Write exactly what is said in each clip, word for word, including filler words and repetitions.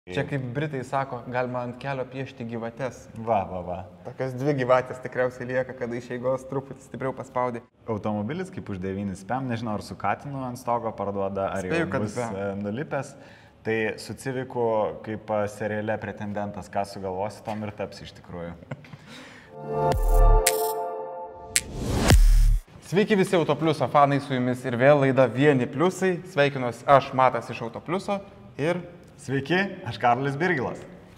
Čia kaip britai sako, galima ant kelio piešti gyvates. Va, va, va. Tokios dvi gyvatės tikriausiai lieka, kada iš eigos truputį stipriau paspaudė. Automobilis kaip už devynis pem, nežinau, ar su Katinu ant stogo parduoda, ar Spėju, jau kad bus be. e, nulipęs. Tai su Civicu kaip e, seriale pretendentas, ką sugalvosi, tom ir taps iš tikrųjų. Sveiki visi Autopliuso fanai, su jumis ir vėl laida Vieni pliusai. Sveikinuosi aš, Matas iš Autopliuso ir... Sveiki, aš Karolis Birgilas.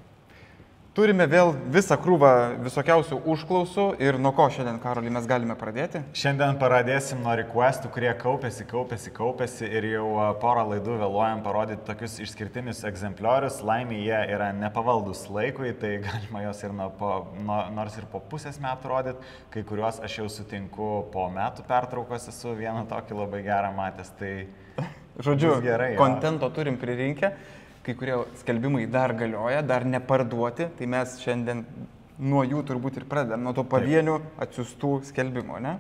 Turime vėl visą krūvą visokiausių užklausų ir nuo ko šiandien, Karoli, mes galime pradėti? Šiandien pradėsim nuo requestų, kurie kaupėsi, kaupėsi, kaupėsi ir jau porą laidų vėluojam parodyti tokius išskirtinius egzempliorius. Laimė jie yra nepavaldus laikui, tai galima jos ir nuo, po, nuo, nors ir po pusės metų rodyti. Kai kuriuos aš jau sutinku po metų pertraukos, esu vieną tokį labai gerą matęs. Tai žodžiu, gerai, kontento turim pririnkę. Kai kurie skelbimai dar galioja, dar neparduoti, tai mes šiandien nuo jų turbūt ir pradedam, nuo to pavienių atsiųstų skelbimo, ne?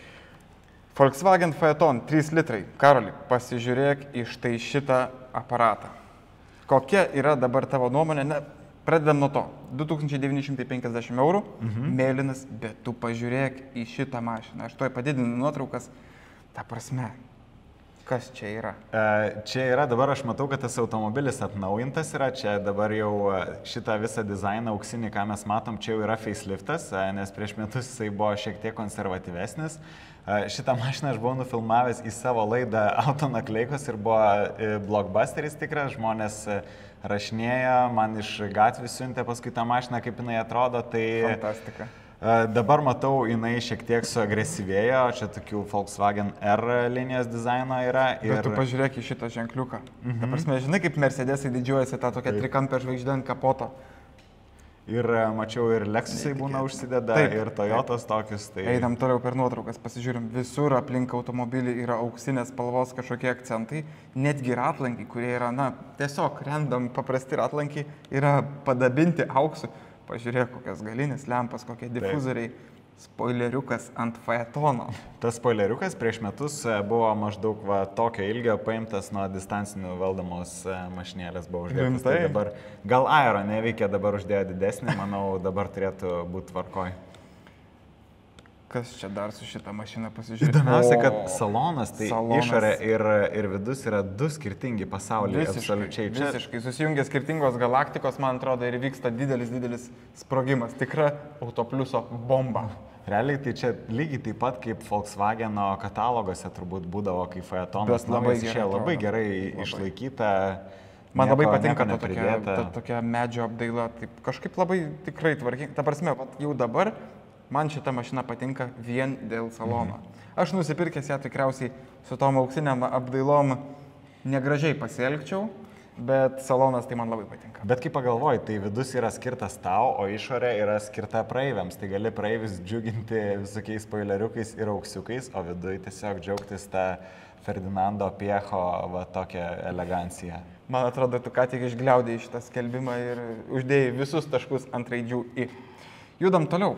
Volkswagen Phaeton trys litrai. Karoli, pasižiūrėk į štai šitą aparatą. Kokia yra dabar tavo nuomonė? Ne, pradedam nuo to. du tūkstančiai devyni šimtai penkiasdešimt eurų, mhm. mėlynas, bet tu pažiūrėk į šitą mašiną. Aš toj padidinu nuotraukas, ta prasme. Kas čia yra? Čia yra, dabar aš matau, kad tas automobilis atnaujintas yra, čia dabar jau šitą visą dizainą auksinį, ką mes matom, čia jau yra faceliftas, nes prieš metus jisai buvo šiek tiek konservatyvesnis. Šitą mašiną aš buvau nufilmavęs į savo laidą Autonakleikos ir buvo blockbusteris tikras, žmonės rašinėjo, man iš gatvių siuntė paskui tą mašiną, kaip jinai atrodo, tai... Fantastika. Dabar matau, jinai šiek tiek suagresyvėjo, čia tokių Volkswagen R linijos dizaino yra. Ir... Bet tu pažiūrėk į šitą ženkliuką. Mhm. Ta prasme, žinai, kaip Mercedesai didžiuojasi tą tokią trikampę žvaigždę ant kapoto. Ir mačiau, ir Lexusai būna užsideda, taip, ir Toyotas taip. Tokius. Tai... Einam toliau per nuotraukas, pasižiūrim. Visur aplink automobilį yra auksinės spalvos kažkokie akcentai. Netgi ratlankiai, kurie yra, na, tiesiog random paprasti ratlankiai, yra padabinti auksu. Pažiūrėk, kokias galinės lempas, kokie difuzoriai, spoileriukas ant Phaetono. Tas spoileriukas prieš metus buvo maždaug va, tokio ilgio paimtas nuo distancinių valdomos mašinėlės buvo uždėtas. Tai dabar gal aero neveikia, dabar uždėjo didesnį, manau, dabar turėtų būti tvarkoj. Kas čia dar su šitą mašiną pasižiūrėti? Įdomiausia, kad salonas, tai salonas. Išorė ir, ir vidus yra du skirtingi pasauliai. Visiškai, absoliučiai. Čia... visiškai. Susijungia skirtingos galaktikos, man atrodo, ir vyksta didelis, didelis sprogimas. Tikra Autopliuso bomba. Realiai tai čia lygiai taip pat kaip Volkswageno katalogose turbūt būdavo, kai Phaetonas labai gerai, gerai, labai gerai labai. išlaikyta. Man nieko, labai patinka ta tokia, ta, ta tokia medžio apdaila. Taip, kažkaip labai tikrai tvarkinga. Ta prasme, jau dabar man šita mašina patinka vien dėl salono. Mhm. Aš nusipirkęs ją tikriausiai su tom auksiniam apdailom negražiai pasielgčiau, bet salonas tai man labai patinka. Bet kaip pagalvoji, tai vidus yra skirtas tau, o išorė yra skirta praeiviams. Tai gali praeivis džiuginti visokiais spoileriukais ir auksiukais, o viduje tiesiog džiaugtis tą Ferdinando Piecho va, tokią eleganciją. Man atrodo, tu ką tik išgliaudėjai šitą skelbimą ir uždėjai visus taškus ant raidžių į. Judam toliau.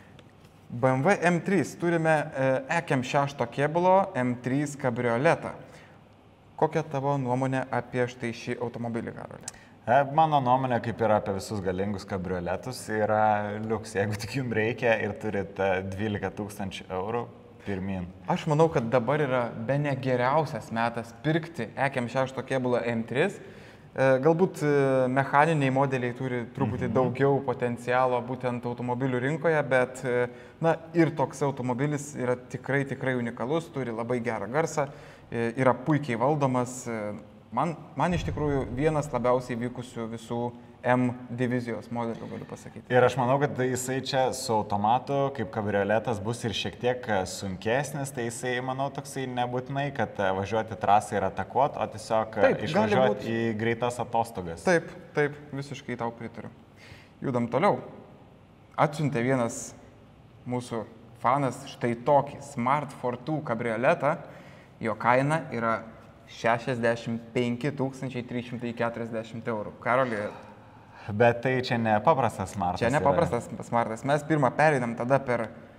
B M W M trys. Turime E K M šeši kėbulo M trys kabrioletą. Kokia tavo nuomonė apie štai šį automobilį, Karoli? Mano nuomonė, kaip ir apie visus galingus kabrioletus, yra liuks. Jeigu tik jums reikia ir turite dvylika tūkstančių eurų, pirmin. Aš manau, kad dabar yra bene geriausias metas pirkti E K M šeši kėbulo M trys. Galbūt mechaniniai modeliai turi truputį mhm. daugiau potencialo būtent automobilių rinkoje, bet na, ir toks automobilis yra tikrai, tikrai unikalus, turi labai gerą garsą, yra puikiai valdomas. Man, man iš tikrųjų vienas labiausiai vykusių visų M divizijos modelių, galiu pasakyti. Ir aš manau, kad jisai čia su automatu, kaip kabrioletas, bus ir šiek tiek sunkesnis, tai jisai, manau, toksai nebūtinai, kad važiuoti trasą ir atakuoti, o tiesiog taip, išvažiuoti į greitas atostogas. Taip, taip, visiškai tau pritariu. Judam toliau. Atsiuntė vienas mūsų fanas štai tokį Smart Fortwo kabrioletą, jo kaina yra šešiasdešimt penki tūkstančiai trys šimtai keturiasdešimt eurų. Karoli. Bet tai čia ne paprastas smartas. Čia ne paprastas smartas. Mes pirmą pereinam tada per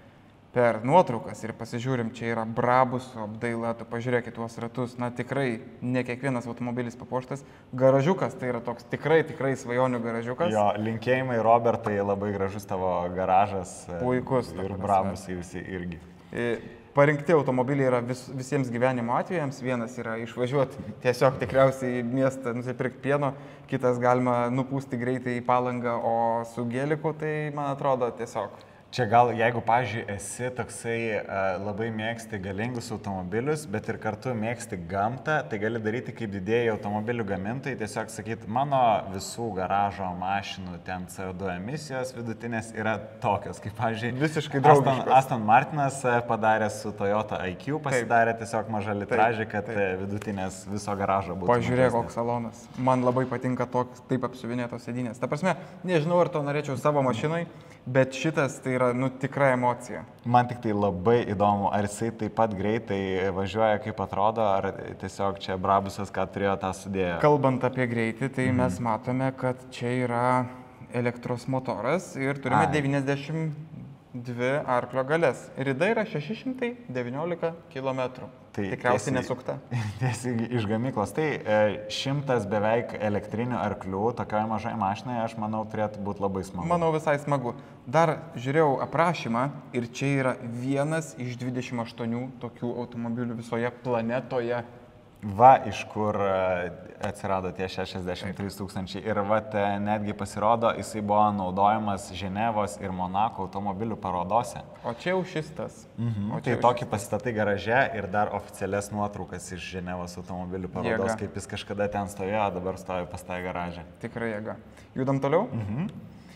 per nuotraukas ir pasižiūrim, čia yra Brabusų apdaila, tu pažiūrėk į tuos ratus, na tikrai ne kiekvienas automobilis papuoštas, garažiukas, tai yra toks tikrai, tikrai svajonių garažiukas. Jo, linkėjimai Robertai, labai gražus tavo garažas. Puikus. Ir Brabusai visi irgi. Parinkti automobiliai yra vis, visiems gyvenimo atvejams, vienas yra išvažiuoti tiesiog tikriausiai į miestą nusipirkti pieno, kitas galima nupūsti greitai į Palangą, o su gėliku tai man atrodo tiesiog. Čia gal, jeigu, pavyzdžiui, esi toksai uh, labai mėgsti galingus automobilius, bet ir kartu mėgsti gamtą, tai gali daryti kaip didėjai automobilių gamintojai, tiesiog sakyti, mano visų garažo mašinų ten C O du emisijos vidutinės yra tokios, kaip, pavyzdžiui, visiškai draugiškos. Aston, Aston Martinas padarė su Toyota I Q, pasidarė taip, tiesiog mažą litražį, kad taip, taip. vidutinės viso garažo būtų. Pažiūrėk, koks salonas. Man labai patinka toks, taip apsiuvinėtos sėdynės. Ta prasme, nežinau, ar to norėčiau savo mašinai, bet šitas tai yra, nu, tikra emocija. Man tik tai labai įdomu, ar jisai taip pat greitai važiuoja, kaip atrodo, ar tiesiog čia Brabusas, ką turėjo tą sudėję. Kalbant apie greitį, tai mhm. mes matome, kad čia yra elektros motoras ir turime Ai. devyniasdešimt dvi arklio galės. Rida yra šeši šimtai devyniolika kilometrų. Tai tikriausiai nesukta. Tiesiai iš gamyklos. Tai e, šimtas beveik elektrinių arklių, tokioje mažai mašinai, aš manau, turėtų būti labai smagu. Manau, visai smagu. Dar žiūrėjau aprašymą ir čia yra vienas iš dvidešimt aštuonių tokių automobilių visoje planetoje. Va, iš kur atsirado tie šešiasdešimt trys tūkstančiai. Ir va, netgi pasirodo, jisai buvo naudojamas Ženevos ir Monako automobilių parodose. O čia jau šis tas. Mhm. Tai tokį pasistatai garaže ir dar oficialias nuotraukas iš Ženevos automobilių parodos, jėga. Kaip jis kažkada ten stovėjo, dabar stovi pas tą garažą. Tikrai jėga. Judam toliau? Mhm.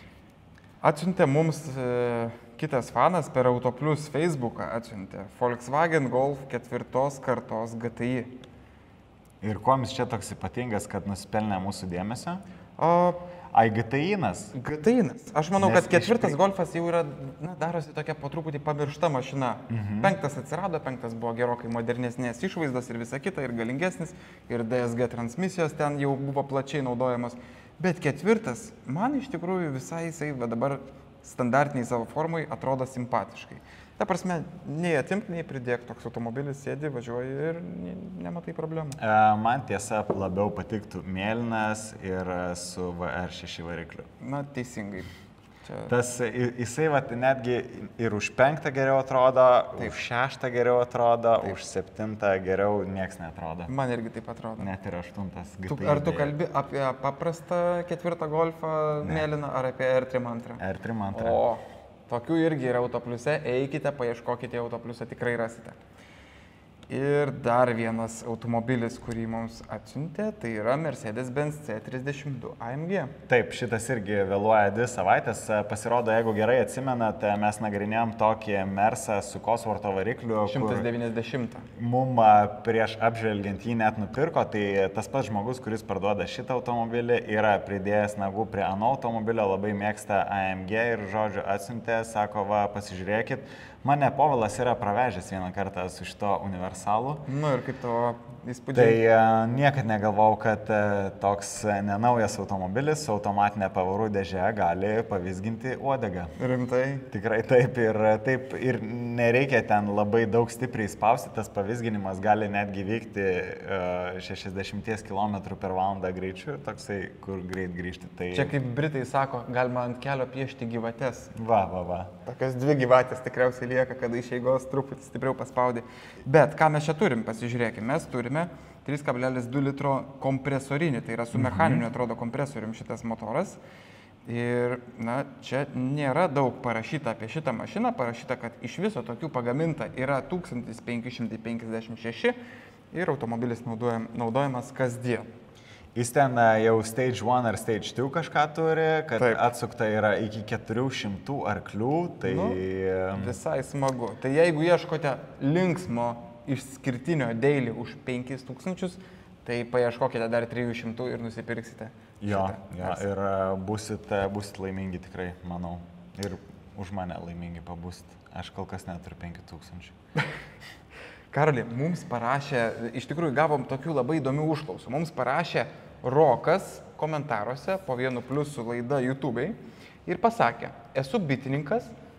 Atsiuntė mums e, kitas fanas per Autoplius Facebooką, atsiuntė Volkswagen Golf ketvirtos kartos G T I. Ir kuo jis čia toks ypatingas, kad nusipelnė mūsų dėmesio? O, Ai, G T I-nas. G T I-nas. Aš manau, Nes kad ketvirtas iš... Golfas jau yra, na, darosi tokia po truputį pamiršta mašina. Mhm. Penktas atsirado, penktas buvo gerokai modernesnės išvaizdos ir visa kita, ir galingesnis, ir D S G transmisijos ten jau buvo plačiai naudojamos. Bet ketvirtas, man iš tikrųjų visai jisai dabar standartiniai savo formai atrodo simpatiškai. Ta prasme, nei atimk, nei pridėk, toks automobilis sėdi, važiuoji ir nematai problemų. E, man tiesa labiau patiktų mėlynas ir su V R šeši varikliu. Na, teisingai. Čia... Tas, jisai vat, netgi ir už penktą geriau atrodo, taip. Už šeštą geriau atrodo, taip. Už septintą geriau nieks neatrodo. Man irgi taip atrodo. Net ir aštuntas. Tu, ar tu kalbi apie paprastą ketvirtą Golfą ne. Mėlyną ar apie R trim antrą? R trim antrą. O. Tokių irgi yra Autopliuse, eikite, paieškokite Autopliuse, tikrai rasite. Ir dar vienas automobilis, kurį mums atsiuntė, tai yra Mercedes-Benz C trisdešimt du A M G. Taip, šitas irgi vėluoja dvi savaitės. Pasirodo, jeigu gerai atsimenate, mes nagrinėjom tokį Mersą su Coswortho varikliu. šimtas devyniasdešimt. Mum prieš apžvelgiant jį net nupirko, tai tas pats žmogus, kuris parduoda šitą automobilį, yra pridėjęs nagų prie ano automobilio, labai mėgsta A M G ir, žodžiu, atsiuntė, sako, va, pasižiūrėkit. Mane Povilas yra pravežęs vieną kartą su šito universalu. Nu ir kaip tavo įspūdžiai? Tai uh, niekad negalvojau, kad uh, toks nenaujas automobilis su automatinė pavarų dėže gali pavizginti uodegą. Rimtai? Tikrai taip ir, taip ir nereikia ten labai daug stipriai spausti, tas pavizginimas gali netgi vykti uh, šešiasdešimt kilometrų per valandą greičiu, toksai, kur greit grįžti. Tai... Čia kaip Britai sako, galima ant kelio piešti gyvates. Va, va, va. Tokios dvi gyvatės tikriausiai lieka, kada iš eigos truputį stipriau paspaudė. Bet ką mes čia turim, pasižiūrėkime, mes turime trys kablelis du litro kompresorinį, tai yra su mechaniniu atrodo kompresorium šitas motoras. Ir, na, čia nėra daug parašyta apie šitą mašiną, parašyta, kad iš viso tokių pagaminta yra tūkstantis penki šimtai penkiasdešimt šeši ir automobilis naudojam, naudojamas kasdien. Jis ten jau stage one ar stage two kažką turi, kad taip. Atsukta yra iki keturių šimtų arklių, tai... Nu, visai smagu. Tai jeigu ieškote linksmo išskirtinio daily už penkis tūkstančius, tai paieškokite dar trijų šimtų ir nusipirksite. Jo, jo ir busit, busit laimingi tikrai, manau. Ir už mane laimingi pabusit. Aš kol kas neturiu penkių tūkstančių. Karoli, mums parašė, iš tikrųjų gavom tokių labai įdomių užklausų. Mums parašė Rokas komentaruose po vienu pliusų laida YouTube'ai ir pasakė, esu bitininkas,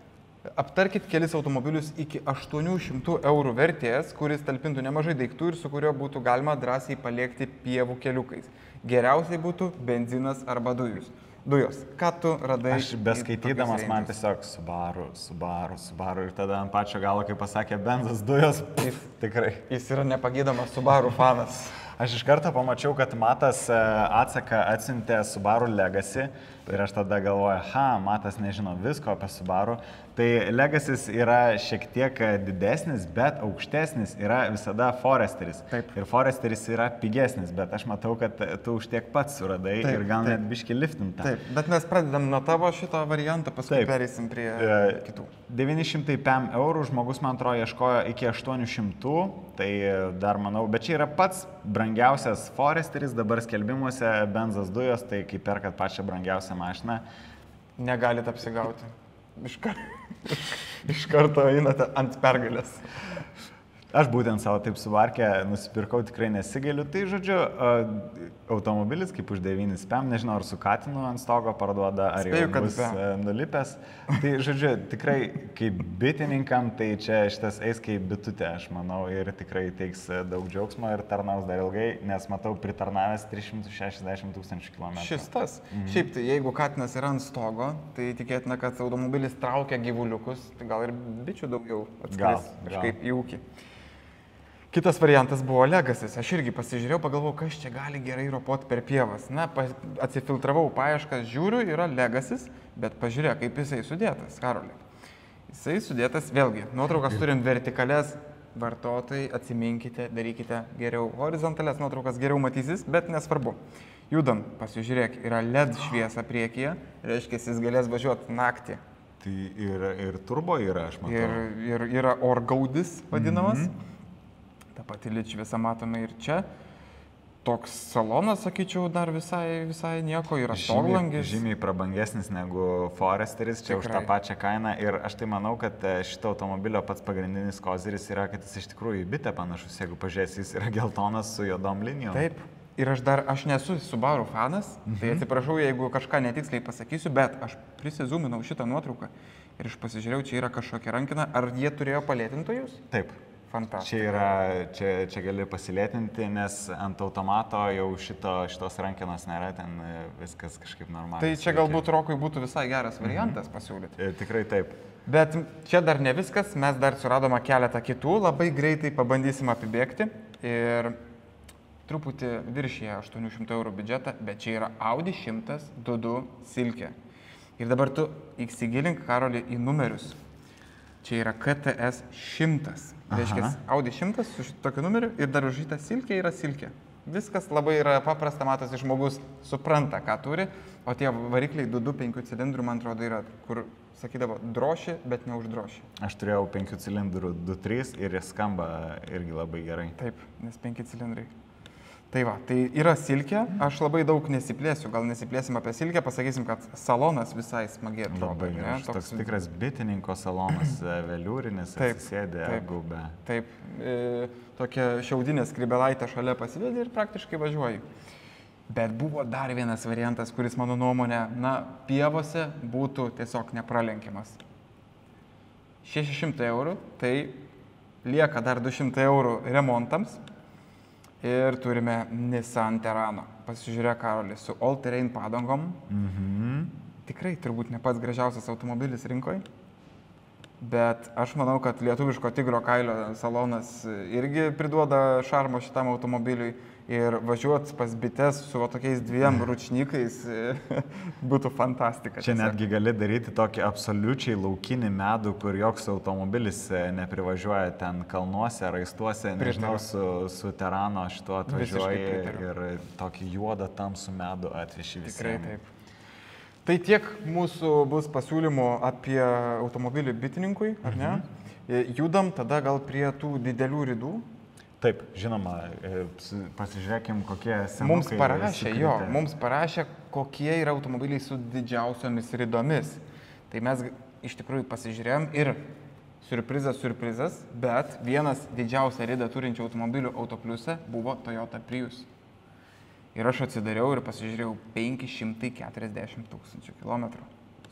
Aptarkit kelis automobilius iki aštuonių šimtų eurų vertės, kuris talpintų nemažai daiktų ir su kuriuo būtų galima drąsiai paliekti pievų keliukais. Geriausiai būtų benzinas arba dujus. Dujos. Ką tu radai? Aš beskaitydamas man tiesiog Subaru, Subaru, Subaru ir tada ant pačio galo, kai pasakė benzas, dujos, pif, tikrai. Jis yra nepagydamas Subaru fanas. Aš iš karto pamačiau, kad Matas atsaką atsiuntė Subaru Legacy ir aš tada galvoju, ha, Matas nežino visko apie Subaru. Tai Legacy's yra šiek tiek didesnis, bet aukštesnis yra visada Foresteris. Taip. Ir Foresteris yra pigesnis, bet aš matau, kad tu už tiek pats suradai taip, ir gal taip. Net biški liftintą. Taip, bet mes pradedam nuo tavo šito varianto, paskui taip. Pereisim prie e, kitų. devyni šimtai penkiasdešimt eurų, žmogus, man atrodo, ieškojo iki aštuonių šimtų, tai dar manau, bet čia yra pats brangiausias Foresteris, dabar skelbimuose benzas dujos, tai kai perkat pačią brangiausią mašiną. Negalit apsigauti. Iš, kar... iš karto einate ant pergalės. Aš būtent savo taip suvarkę nusipirkau, tikrai nesigailiu. Tai, žodžiu, automobilis kaip už devynis pem, nežinau, ar su katinu ant stogo parduoda, ar Spėju, jau bus be. nulipęs. Tai, žodžiu, tikrai kaip bitininkam, tai čia šitas eis kaip bitutė, aš manau, ir tikrai teiks daug džiaugsmo ir tarnaus dar ilgai, nes matau pritarnavęs tris šimtus šešiasdešimt tūkstančių kilometrų. Šis tas. Mhm. Šiaip tai, jeigu katinas yra ant stogo, tai tikėtina, kad automobilis traukia gyvuliukus, tai gal ir bičių daugiau atskris kažkaip į ūkį. Kitas variantas buvo Legacy's. Aš irgi pasižiūrėjau, pagalvojau, kas čia gali gerai ropoti per pievas. Na, atsifiltravau paieškas, žiūriu, yra Legacy's, bet pažiūrėk, kaip jisai sudėtas, Karoli. Jisai sudėtas, vėlgi, nuotraukas turim vertikales, vartotojai, atsiminkite, darykite geriau. Horizontales nuotraukas geriau matysis, bet nesvarbu. Judam, pasižiūrėk, yra L E D šviesa priekyje, reiškia, jis galės važiuoti naktį. Tai ir, ir turbo yra, aš matau. Ir, ir yra orgaudis vadinamas. Mm-hmm. Ta pati L E D šviesa matome ir čia. Toks salonas, sakyčiau, dar visai, visai nieko, yra stoglangis. Žymiai, žymiai prabangesnis negu Foresteris, čia Tikrai. Už tą pačią kainą. Ir aš tai manau, kad šito automobilio pats pagrindinis koziris yra, kad jis iš tikrųjų į bitę panašus, jeigu pažiūrės, jis yra geltonas su juodom linijom. Taip. Ir aš dar, aš nesu Subaru fanas, mhm. tai atsiprašau, jeigu kažką netiksliai pasakysiu, bet aš prisizuminau šitą nuotrauką ir aš pasižiūrėjau, čia yra kažkokia rankina, ar jie turėjo palėtintojus? Taip. Fantastika. Čia yra, čia, čia gali pasilėtinti, nes ant automato jau šito, šitos rankenos nėra, ten viskas kažkaip normaliai. Tai čia galbūt Rokui būtų visai geras variantas mhm. pasiūlyti. E, tikrai taip. Bet čia dar ne viskas, mes dar suradome keletą kitų, labai greitai pabandysim apibėgti ir truputį viršyje aštuonių šimtų eurų biudžetą, bet čia yra Audi šimtas du du silkė. Ir dabar tu įsigilink, Karoli, į numerius. Čia yra K T S šimtas. Reiškia, Audi šimtas su tokiu numeriu ir dar užžyta silkė yra silkė. Viskas labai yra paprasta, matosi, žmogus supranta, ką turi, o tie varikliai du du penkių cilindrų, man atrodo, yra, kur sakydavo droši, bet neuždroši. Aš turėjau penkių cilindrų du trys ir jis skamba irgi labai gerai. Taip, nes penki cilindrai. Tai va, tai yra silkė, aš labai daug nesiplėsiu, gal nesiplėsim apie silkę, pasakysim, kad salonas visai smagiai atrodo. Labai gerai, toks tikras bitininko salonas, veliūrinis, atsisėdė, gaubė. Taip, e, tokia šiaudinė skribelaitė šalia pasidėdė ir praktiškai važiuoji. Bet buvo dar vienas variantas, kuris mano nuomonė, na, pievose būtų tiesiog nepralenkiamas. šeši šimtai eurų, tai lieka dar du šimtai eurų remontams. Ir turime Nissan Terrano. Pasižiūrėk, Karoli, su all-terrain padangom. Mhm. Tikrai turbūt ne pats gražiausias automobilis rinkoje. Bet aš manau, kad lietuviško tigro kailio salonas irgi priduoda šarmo šitam automobiliui. Ir važiuot pas bites su va tokiais dviem ručnikais būtų fantastika. Čia netgi gali daryti tokį absoliučiai laukinį medų, kur joks automobilis neprivažiuoja ten kalnuose, raistuose, nežinau, su, su Terrano šituo atvažiuoji ir tokį juodą tamsų medų atveši visiems. Tikrai taip. Tai tiek mūsų bus pasiūlymų apie automobilį bitininkui, ar ne? Mhm. Judam tada gal prie tų didelių ridų. Taip, žinoma, pasižiūrėkim, kokie senukai. Mums parašė, jo, mums parašė, kokie yra automobiliai su didžiausiomis ridomis. Tai mes iš tikrųjų pasižiūrėjom ir surprizas, surprizas, bet vienas didžiausią ridą turinčių automobilių Autopliuse buvo Toyota Prius. Ir aš atsidariau ir pasižiūrėjau penki šimtai keturiasdešimt tūkstančių kilometrų.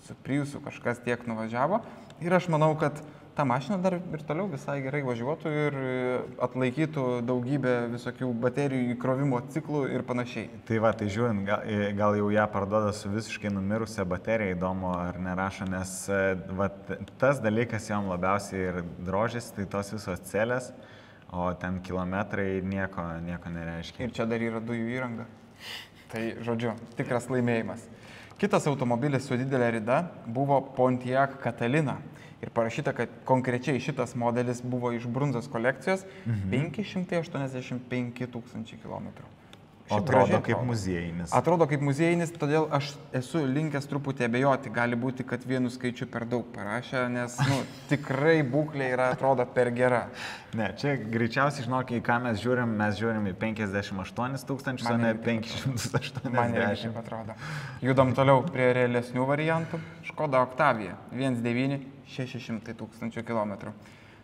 su Priusu kažkas tiek nuvažiavo ir aš manau, kad ta mašina dar ir toliau visai gerai važiuotų ir atlaikytų daugybę visokių baterijų įkrovimo ciklų ir panašiai. Tai va, tai žiūrint, gal, gal jau ją parduoda su visiškai numirusią bateriją, įdomu ar nerašo, nes va, tas dalykas jam labiausiai ir drožėsi, tai tos visos celės, o ten kilometrai nieko, nieko nereiškia. Ir čia dar yra dujų įranga. Tai, žodžiu, tikras laimėjimas. Kitas automobilis su didelė rida buvo Pontiac Catalina. Ir parašyta, kad konkrečiai šitas modelis buvo iš Brunzos kolekcijos mhm. penki šimtai aštuoniasdešimt penki tūkstančiai kilometrų. O atrodo kaip muziejinis. Atrodo kaip muziejinis, todėl aš esu linkęs truputį abejoti. Gali būti, kad vienu skaičiu per daug parašė, nes nu, tikrai būklė yra, atrodo, per gera. Ne, čia greičiausiai, žinok, į ką mes žiūrim, mes žiūrim į penkiasdešimt aštuonis tūkstančius, o ne penki šimtai aštuoniasdešimt. Man irgi taip atrodo. Judam toliau prie realesnių variantų. Škoda Octavia, vienas devyni šeši šimtai tūkstančių kilometrų.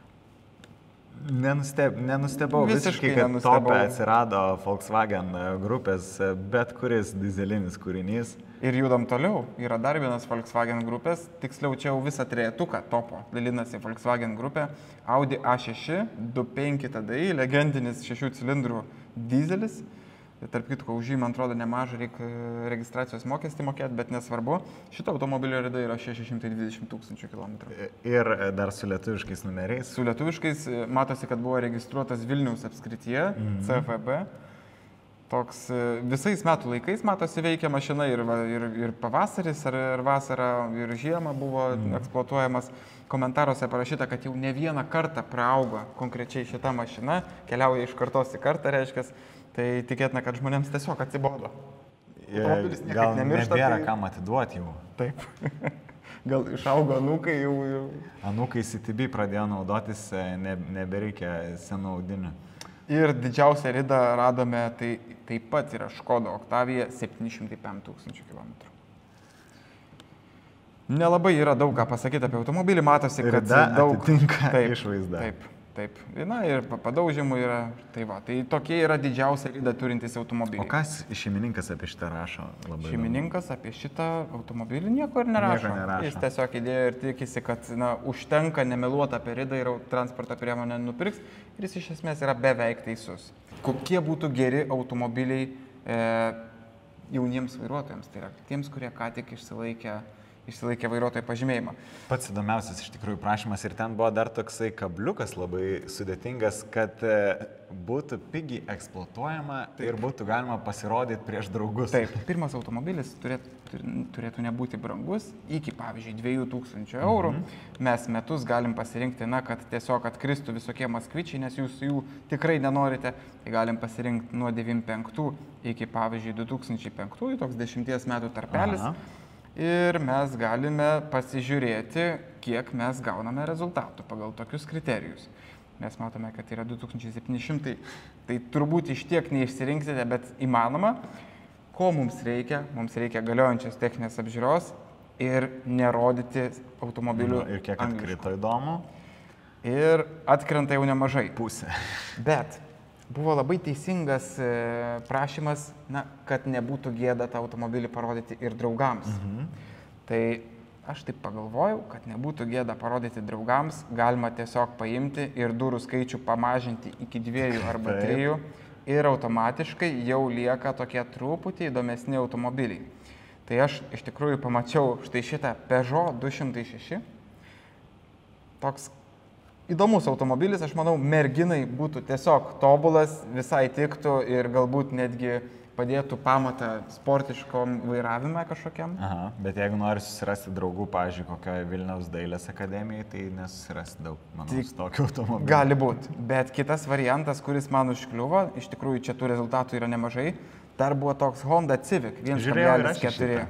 Nenusteb, nenustebau visiškai, visiškai kad nenustebau. Topė atsirado Volkswagen grupės bet kuris dizelinis kūrinys. Ir judam toliau. Yra dar vienas Volkswagen grupės, tiksliau čia jau visą trejetuką Topo dalinasi Volkswagen grupė. Audi A šeši du penki T D I, legendinis šešių cilindrų dizelis. Tarp kitko, už jį, man atrodo, nemažą reikia registracijos mokestį mokėti, bet nesvarbu. Šito automobilio rida yra šeši šimtai dvidešimt tūkstančių kilometrų. Ir dar su lietuviškais numeriais. Su lietuviškais matosi, kad buvo registruotas Vilniaus apskrityje, mm-hmm. C F B. Toks visais metų laikais matosi veikia mašina ir, ir, ir pavasaris, ir, ir vasara, ir žiema buvo mm-hmm. eksploatuojamas. Komentaruose parašyta, kad jau ne vieną kartą praaugo konkrečiai šita mašina, keliauja iš kartos į kartą, reiškia. Tai tikėtina, kad žmonėms tiesiog atsibodo. Automobilis gal nemiršta, nebėra tai... kam atiduoti jau. Taip. Gal išaugo anūkai jau. jau... Anūkai C T B pradėjo naudotis, ne, nebereikia senų audinių. Ir didžiausią ridą radome, tai taip pat yra Škoda Octavia septyni šimtai penki tūkstančių kilometrų. Nelabai yra daug ką pasakyti apie automobilį, matosi, kad rida daug atitinka taip, išvaizdą. Taip. Taip, na ir padaužimų yra, tai va, tai tokie yra didžiausia ryda turintys automobiliai. O kas šeimininkas apie šitą rašo? Labai šeimininkas įdomu. Apie šitą automobilį nieko ir nerašo. Nieko nerašo. Jis tiesiog įdėjo ir tikisi, kad na, užtenka nemeluoti apie rydą ir transporto priemonę nupirks ir jis iš esmės yra beveik teisus. Kokie būtų geri automobiliai e, jauniems vairuotojams, tai yra tiems, kurie ką tik išsilaikė išsilaikė vairuotojo pažymėjimą. Pats įdomiausias iš tikrųjų prašymas ir ten buvo dar toksai kabliukas labai sudėtingas, kad būtų pigiai eksploatuojama Taip. Ir būtų galima pasirodyti prieš draugus. Taip, pirmas automobilis turėtų, turėtų nebūti brangus, iki pavyzdžiui dviejų tūkstančių eurų. Mhm. Mes metus galim pasirinkti, na, kad tiesiog atkristų visokie maskvičiai, nes jūs jų tikrai nenorite, tai galim pasirinkti nuo devyniasdešimt penktų iki pavyzdžiui du tūkstančiai penktųjų, toks dešimties metų tarpelis. Aha. Ir mes galime pasižiūrėti, kiek mes gauname rezultatų pagal tokius kriterijus. Mes matome, kad yra du tūkstančiai septyni šimtai, tai turbūt iš tiek neišsirinksite, bet įmanoma. Ko mums reikia? Mums reikia galiojančios techninės apžiūros ir nerodyti automobilių. Ir kiek atkrito įdomu? Ir atkrenta jau nemažai. Pusė. Bet buvo labai teisingas prašymas, na, kad nebūtų gėda tą automobilį parodyti ir draugams. Mhm. Tai aš taip pagalvojau, kad nebūtų gėda parodyti draugams, galima tiesiog paimti ir durų skaičių pamažinti iki dviejų arba Taip. trijų ir automatiškai jau lieka tokie truputį įdomesni automobiliai. Tai aš iš tikrųjų pamačiau štai šitą Peugeot du šimtai šeši. Toks įdomus automobilis, aš manau, merginai būtų tiesiog tobulas, visai tiktų ir galbūt netgi padėtų pamatą sportiškom vairavimą kažkokiam. Aha, bet jeigu nori susirasti draugų, pavyzdžiui, kokioje Vilniaus dailės akademijoje, tai nesusirasti daug, manau, Tik, tokių automobilių. Gali būti, bet kitas variantas, kuris man užkliuvo, iš tikrųjų čia tų rezultatų yra nemažai, dar buvo toks Honda Civic vienas kablelis keturi.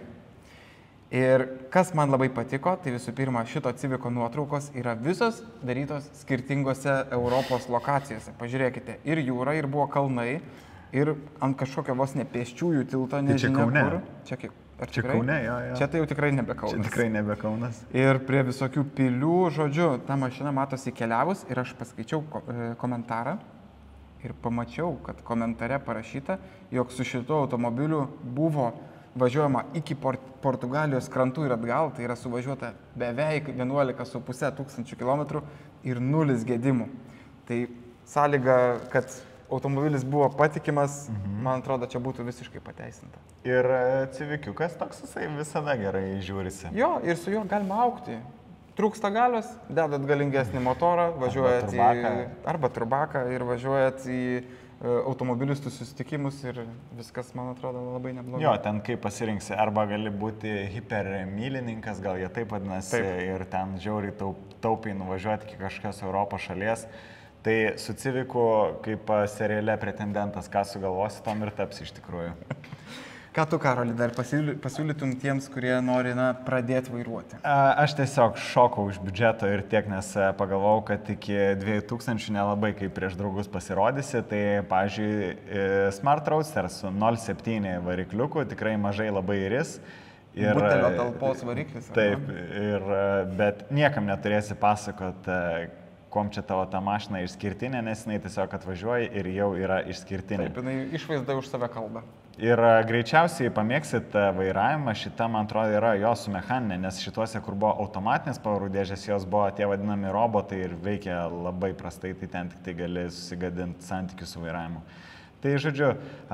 Ir kas man labai patiko, tai visų pirma, šito Civico nuotraukos yra visos darytos skirtingose Europos lokacijose. Pažiūrėkite, ir jūra, ir buvo kalnai, ir ant kažkokio vos ne pėsčiųjų tilto, nežinia kur. Čia kaip, ar čia Kaune, jo, jo. Čia tai jau tikrai nebe Kaunas. Čia tikrai nebe Kaunas. Ir prie visokių pilių, žodžiu, ta mašina matosi keliavus ir aš paskaičiau komentarą ir pamačiau, kad komentare parašyta, jog su šituo automobiliu buvo važiuojama iki Port Portugalijos krantų ir atgal, tai yra suvažiuota beveik vienuolika su puse tūkstančių kilometrų ir nulis gedimų. Tai sąlyga, kad automobilis buvo patikimas, mhm. man atrodo, čia būtų visiškai pateisinta. Ir Civikiukas toks, jisai visada gerai žiūrisi. Jo, ir su juo galima aukti. Trūksta galios, dedat galingesnį motorą, važiuojat arba į arba turbaką ir važiuojat į automobilistų susitikimus ir viskas, man atrodo, labai neblogai. Jo, ten kaip pasirinksi, arba gali būti hipermylininkas, gal jie taip vadinasi, taip. Ir ten žiauriai taup, taupiai nuvažiuoti iki kažkokios Europos šalies. Tai su Civiku kaip seriale pretendentas, ką sugalvosi, tom ir taps iš tikrųjų. Ką tu, Karoli, dar pasiūlytum tiems, kurie nori na, pradėti vairuoti? Aš tiesiog šokau iš biudžeto ir tiek, nes pagalvojau, kad iki dviejų tūkstančių nelabai kaip prieš draugus pasirodysi. Tai, pavyzdžiui, Smart Roadster su nulis kablelis septyni varikliuku tikrai mažai labai iris. Ir, butelio talpos variklis. Taip, ir, bet niekam neturėsi pasakot, kom čia tavo ta mašina išskirtinė, nes jinai tiesiog atvažiuoja ir jau yra išskirtinė. Taip, jinai išvaizda už save kalba. Ir greičiausiai pamėgsit vairavimą, šita, man atrodo, yra jo su mechaninė, nes šituose, kur buvo automatinės pavarų dėžės, jos buvo tie vadinami robotai ir veikia labai prastai, tai ten tik tai gali susigadinti santykių su vairavimu. Tai, žodžiu,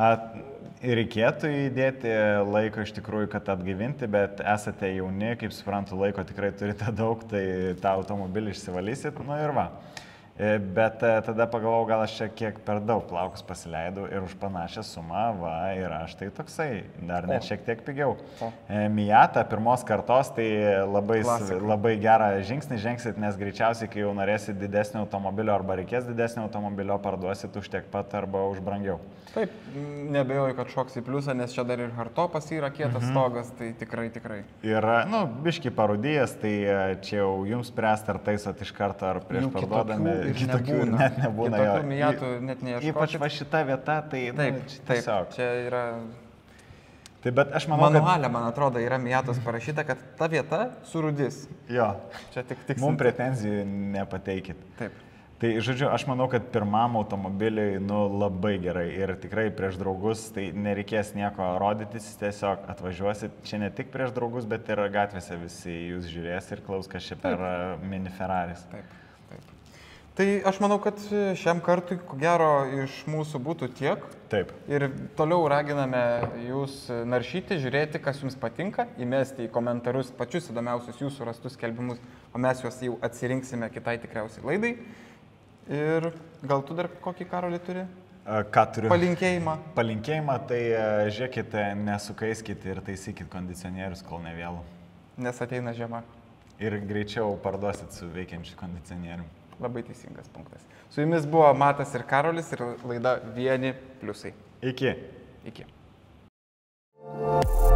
reikėtų įdėti laiko iš tikrųjų, kad atgaivinti, bet esate jauni, kaip suprantu, laiko tikrai turite daug, tai tą automobilį išsivalysit, nu ir va. Bet tada pagalvojau, gal aš čia kiek per daug plaukus pasileidau ir už panašią sumą, va, ir aš tai toksai, dar net šiek tiek pigiau. O. Miata pirmos kartos, tai labai, labai gerą žingsnį žengsit, nes greičiausiai, kai jau norėsit didesnio automobilio arba reikės didesnio automobilio, parduosit už tiek pat arba už brangiau. Taip, nebejoju, kad šoks į pliusą, nes čia dar ir hardtopas yra kietas mhm. stogas, tai tikrai, tikrai. Ir, nu, biški parudijas, tai čia jau jums spręst, ar taisot iš karto, ar prieš parduodami. Kitokių nebūna. net nebūna. Kitokių miatų net neieškoti. Ypač va šita vieta, tai taip, nu, taip, tiesiog. Čia yra... Taip, bet aš manau, manualė, man atrodo, yra miatos parašyta, kad ta vieta surudis. Jo. Čia tik tik. Mums pretenzijų nepateikit. Taip. Tai, žodžiu, aš manau, kad pirmam automobiliui, nu, labai gerai ir tikrai prieš draugus, tai nereikės nieko rodytis, tiesiog atvažiuosit čia ne tik prieš draugus, bet ir gatvėse visi jūs žiūrės ir klaus, kas čia per taip. Mini Ferraris. Taip. Tai aš manau, kad šiam kartui, ko gero, iš mūsų būtų tiek. Taip. Ir toliau raginame jūs naršyti, žiūrėti, kas jums patinka, įmesti į komentarus pačius įdomiausius jūsų rastus skelbimus, o mes juos jau atsirinksime kitai tikriausiai laidai. Ir gal tu dar kokį, Karolį, turi? Ką turiu? Palinkėjimą. Palinkėjimą, tai žiūrėkite, nesukaiskite ir taisykite kondicionierius, kol nevėlu. Nes ateina žiema. Ir greičiau parduosit su veikiančiu kondicionierium. Labai teisingas punktas. Su jumis buvo Matas ir Karolis ir laida Vieni pliusai. Iki. Iki.